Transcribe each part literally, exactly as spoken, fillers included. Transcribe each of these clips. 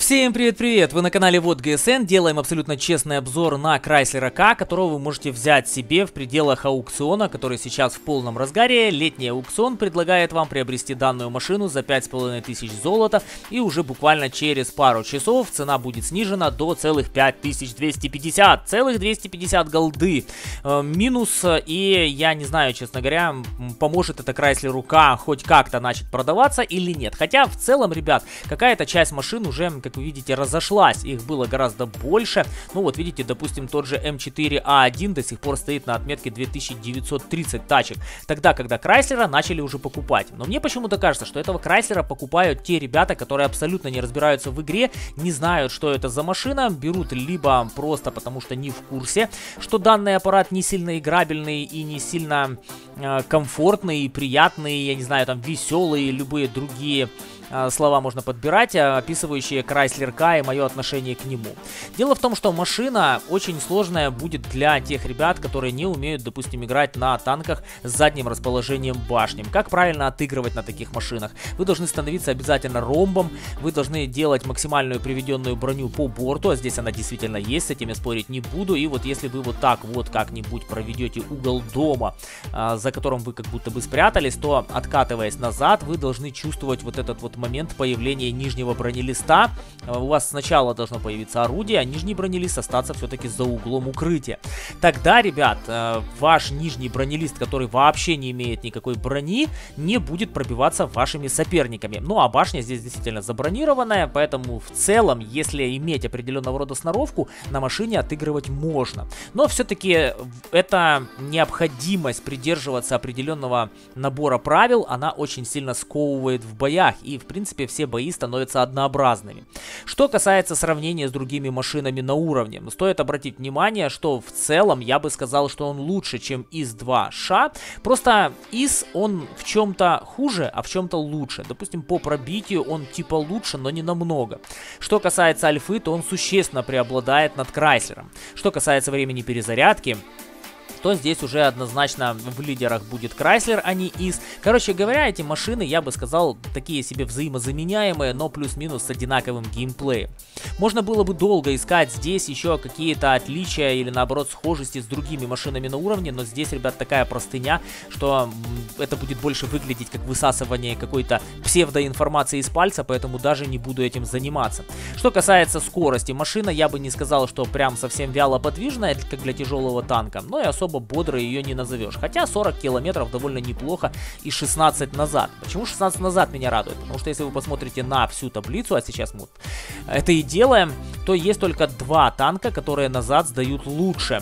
Всем привет-привет! Вы на канале Вот ГСН. Делаем абсолютно честный обзор на Chrysler К, которого вы можете взять себе в пределах аукциона, который сейчас в полном разгаре. Летний аукцион предлагает вам приобрести данную машину за пять с половиной тысяч золота, и уже буквально через пару часов цена будет снижена до целых пять тысяч двести пятьдесят. Целых двести пятьдесят голды. Э, минус, и я не знаю, честно говоря, поможет это Chrysler К хоть как-то начать продаваться или нет. Хотя в целом, ребят, какая-то часть машин уже, как вы видите, разошлась. Их было гораздо больше. Ну вот видите, допустим, тот же М четыре А один до сих пор стоит на отметке две тысячи девятьсот тридцать тачек. Тогда, когда Chrysler начали уже покупать. Но мне почему-то кажется, что этого Chrysler покупают те ребята, которые абсолютно не разбираются в игре, не знают, что это за машина, берут либо просто потому, что не в курсе, что данный аппарат не сильно играбельный и не сильно э, комфортный и приятный, я не знаю, там веселый, любые другие слова можно подбирать, описывающие Chrysler К и мое отношение к нему. Дело в том, что машина очень сложная будет для тех ребят, которые не умеют, допустим, играть на танках с задним расположением башни. Как правильно отыгрывать на таких машинах? Вы должны становиться обязательно ромбом, вы должны делать максимальную приведенную броню по борту, а здесь она действительно есть, с этим я спорить не буду. И вот если вы вот так вот как-нибудь проведете угол дома, за которым вы как будто бы спрятались, то, откатываясь назад, вы должны чувствовать вот этот вот момент появления нижнего бронелиста. У вас сначала должно появиться орудие, а нижний бронелист остаться все-таки за углом укрытия. Тогда, ребят, ваш нижний бронелист, который вообще не имеет никакой брони, не будет пробиваться вашими соперниками. Ну а башня здесь действительно забронированная, поэтому в целом, если иметь определенного рода сноровку, на машине отыгрывать можно. Но все-таки эта необходимость придерживаться определенного набора правил, она очень сильно сковывает в боях, и в принципе все бои становятся однообразными. Что касается сравнения с другими машинами на уровне, стоит обратить внимание, что в целом я бы сказал, что он лучше, чем ИС два Ш. Просто ИС он в чем-то хуже, а в чем-то лучше. Допустим, по пробитию он типа лучше, но не намного. Что касается альфы, то он существенно преобладает над Chrysler. Что касается времени перезарядки, то здесь уже однозначно в лидерах будет Chrysler, а не ИС. Короче говоря, эти машины, я бы сказал, такие себе взаимозаменяемые, но плюс-минус с одинаковым геймплеем. Можно было бы долго искать здесь еще какие-то отличия или наоборот схожести с другими машинами на уровне, но здесь, ребят, такая простыня, что это будет больше выглядеть как высасывание какой-то псевдоинформации из пальца, поэтому даже не буду этим заниматься. Что касается скорости, машина, я бы не сказал, что прям совсем вяло подвижная, как для тяжелого танка, но и особо бодро ее не назовешь. Хотя сорок километров довольно неплохо и шестнадцать назад. Почему шестнадцать назад меня радует? Потому что если вы посмотрите на всю таблицу, а сейчас мы это и делаем, то есть только два танка, которые назад сдают лучше.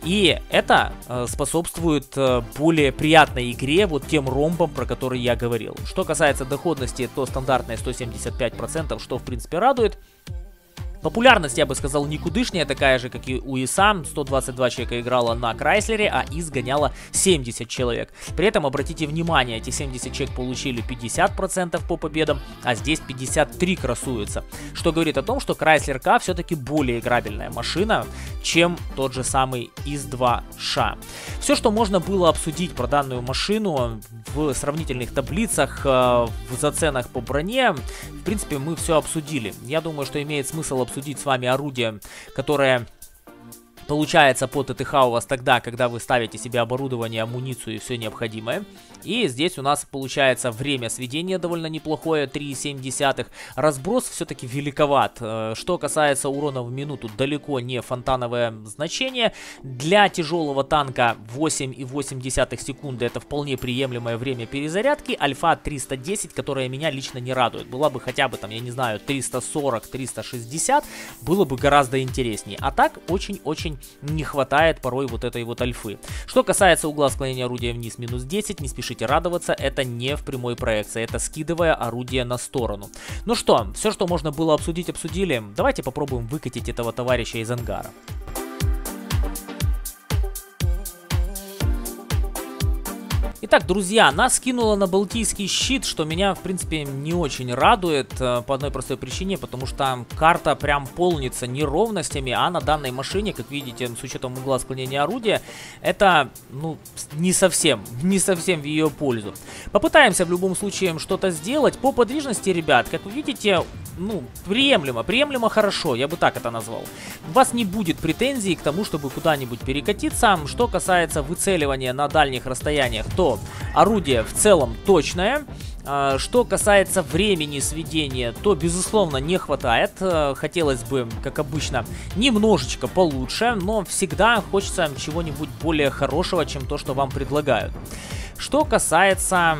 И это э, способствует э, более приятной игре, вот тем ромбам, про которые я говорил. Что касается доходности, то стандартная сто семьдесят пять процентов, что в принципе радует. Популярность, я бы сказал, никудышняя, такая же, как и у ИСа. сто двадцать два человека играло на Chrysler, а ИС гоняло семьдесят человек. При этом, обратите внимание, эти семьдесят человек получили пятьдесят процентов по победам, а здесь пятьдесят три красуются. Что говорит о том, что Chrysler К все-таки более играбельная машина, чем тот же самый ИС два Ш. Все, что можно было обсудить про данную машину в сравнительных таблицах, в заценах по броне, в принципе, мы все обсудили. Я думаю, что имеет смысл обсудить с вами орудие, которое получается по ТТХ у вас тогда, когда вы ставите себе оборудование, амуницию и все необходимое. И здесь у нас получается время сведения довольно неплохое, три и семь десятых. Разброс все-таки великоват. Что касается урона в минуту, далеко не фонтановое значение. Для тяжелого танка восемь и восемь десятых секунды это вполне приемлемое время перезарядки. Альфа триста десять, которая меня лично не радует. Была бы хотя бы там, я не знаю, триста сорок — триста шестьдесят, было бы гораздо интереснее. А так очень-очень не хватает порой вот этой вот альфы. Что касается угла склонения орудия вниз минус десять, не спешите радоваться, это не в прямой проекции, это скидывая орудие на сторону. Ну что, все, что можно было обсудить, обсудили. Давайте попробуем выкатить этого товарища из ангара. Итак, друзья, нас кинуло на Балтийский щит, что меня, в принципе, не очень радует, по одной простой причине, потому что карта прям полнится неровностями, а на данной машине, как видите, с учетом угла склонения орудия, это, ну, не совсем, не совсем в ее пользу. Попытаемся в любом случае что-то сделать. По подвижности, ребят, как вы видите, ну, приемлемо, приемлемо хорошо, я бы так это назвал. У вас не будет претензий к тому, чтобы куда-нибудь перекатиться. Что касается выцеливания на дальних расстояниях, то орудие в целом точное. Что касается времени сведения, то, безусловно, не хватает. Хотелось бы, как обычно, немножечко получше, но всегда хочется чего-нибудь более хорошего, чем то, что вам предлагают. Что касается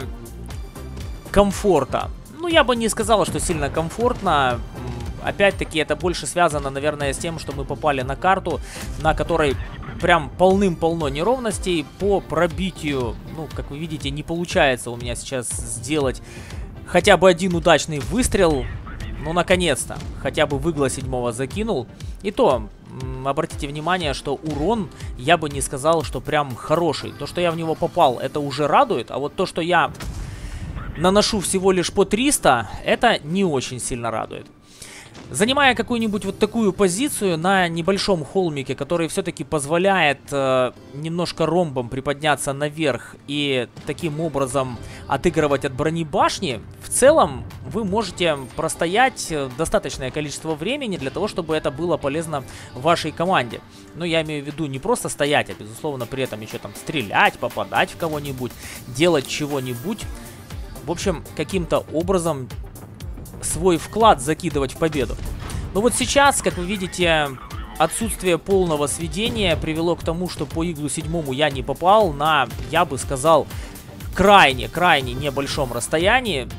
комфорта, ну, я бы не сказала, что сильно комфортно. Опять-таки, это больше связано, наверное, с тем, что мы попали на карту, на которой прям полным-полно неровностей. По пробитию, ну, как вы видите, не получается у меня сейчас сделать хотя бы один удачный выстрел. Ну, наконец-то, хотя бы в игло седьмого закинул. И то, обратите внимание, что урон, я бы не сказал, что прям хороший. То, что я в него попал, это уже радует, а вот то, что я наношу всего лишь по триста, это не очень сильно радует. Занимая какую-нибудь вот такую позицию на небольшом холмике, который все-таки позволяет э, немножко ромбом приподняться наверх и таким образом отыгрывать от брони башни, в целом вы можете простоять достаточное количество времени для того, чтобы это было полезно вашей команде. Но я имею в виду не просто стоять, а безусловно при этом еще там стрелять, попадать в кого-нибудь, делать чего-нибудь. В общем, каким-то образом свой вклад закидывать в победу. Но вот сейчас, как вы видите, отсутствие полного сведения привело к тому, что по иглу седьмому я не попал на, я бы сказал, крайне-крайне небольшом расстоянии.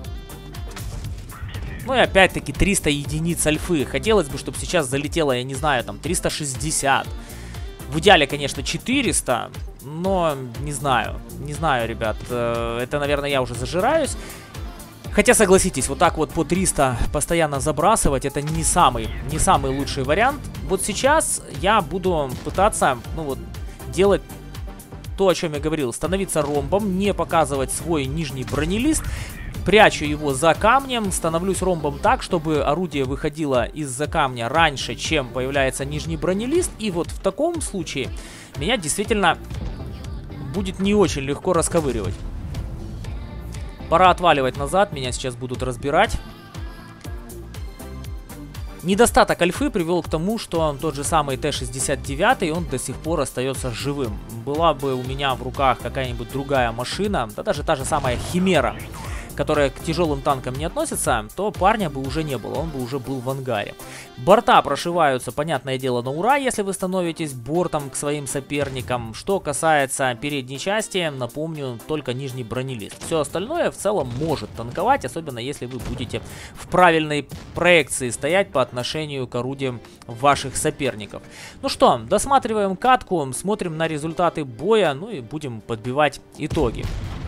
Ну и опять-таки триста единиц альфы. Хотелось бы, чтобы сейчас залетело, я не знаю, там триста шестьдесят. В идеале, конечно, четыреста, но не знаю. Не знаю, ребят. Это, наверное, я уже зажираюсь. Хотя, согласитесь, вот так вот по триста постоянно забрасывать, это не самый, не самый лучший вариант. Вот сейчас я буду пытаться, ну вот, делать то, о чем я говорил. Становиться ромбом, не показывать свой нижний бронелист. Прячу его за камнем, становлюсь ромбом так, чтобы орудие выходило из-за камня раньше, чем появляется нижний бронелист. И вот в таком случае меня действительно будет не очень легко расковыривать. Пора отваливать назад, меня сейчас будут разбирать. Недостаток альфы привел к тому, что тот же самый Т шестьдесят девять, он до сих пор остается живым. Была бы у меня в руках какая-нибудь другая машина, да даже та же самая Химера, которая к тяжелым танкам не относится, то парня бы уже не было, он бы уже был в ангаре. Борта прошиваются, понятное дело, на ура, если вы становитесь бортом к своим соперникам. Что касается передней части, напомню, только нижний бронелист. Все остальное в целом может танковать, особенно если вы будете в правильной проекции стоять по отношению к орудиям ваших соперников. Ну что, досматриваем катку, смотрим на результаты боя, ну и будем подбивать итоги.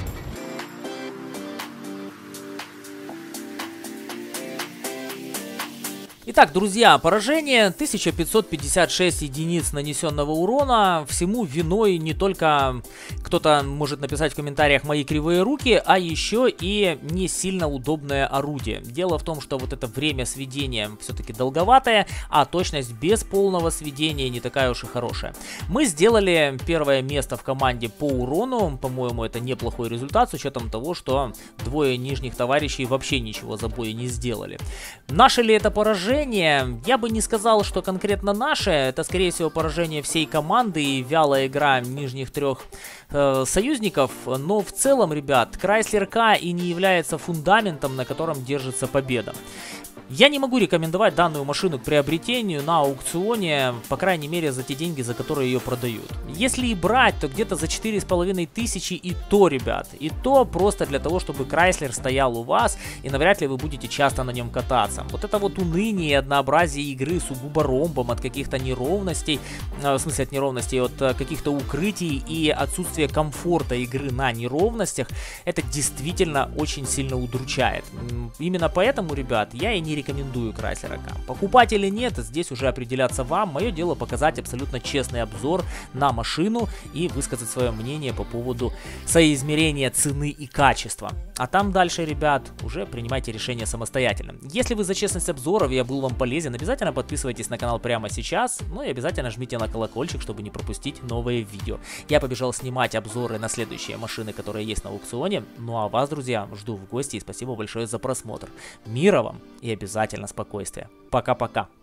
Итак, друзья, поражение тысяча пятьсот пятьдесят шесть единиц нанесенного урона. Всему виной не только кто-то может написать в комментариях мои кривые руки, а еще и не сильно удобное орудие. Дело в том, что вот это время сведения все-таки долговатое, а точность без полного сведения не такая уж и хорошая. Мы сделали первое место в команде по урону. По-моему, это неплохой результат, с учетом того, что двое нижних товарищей вообще ничего за бой не сделали. Наше ли это поражение? Я бы не сказал, что конкретно наше. Это, скорее всего, поражение всей команды и вялая игра нижних трех э, союзников. Но в целом, ребят, Chrysler K и не является фундаментом, на котором держится победа. Я не могу рекомендовать данную машину к приобретению на аукционе, по крайней мере, за те деньги, за которые ее продают. Если и брать, то где-то за четыре с половиной тысячи, и то, ребят. И то просто для того, чтобы Chrysler стоял у вас, и навряд ли вы будете часто на нем кататься. Вот это вот уныние и однообразие игры сугубо ромбом от каких-то неровностей, в смысле от неровностей, от каких-то укрытий и отсутствие комфорта игры на неровностях, это действительно очень сильно удручает. Именно поэтому, ребят, я и не рекомендую Chrysler К. Покупать или нет, здесь уже определяться вам. Мое дело показать абсолютно честный обзор на машину и высказать свое мнение по поводу соизмерения цены и качества. А там дальше, ребят, уже принимайте решение самостоятельно. Если вы за честность обзоров, я был вам полезен, обязательно подписывайтесь на канал прямо сейчас, ну и обязательно жмите на колокольчик, чтобы не пропустить новые видео. Я побежал снимать обзоры на следующие машины, которые есть на аукционе. Ну а вас, друзья, жду в гости и спасибо большое за просмотр. Мира вам и обязательно спокойствия. Пока-пока.